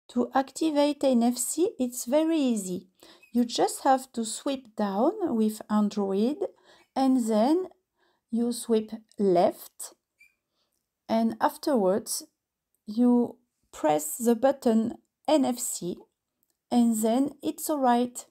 To activate NFC, it's very easy. You just have to swipe down with Android and then you swipe left, and afterwards you press the button NFC and then it's alright.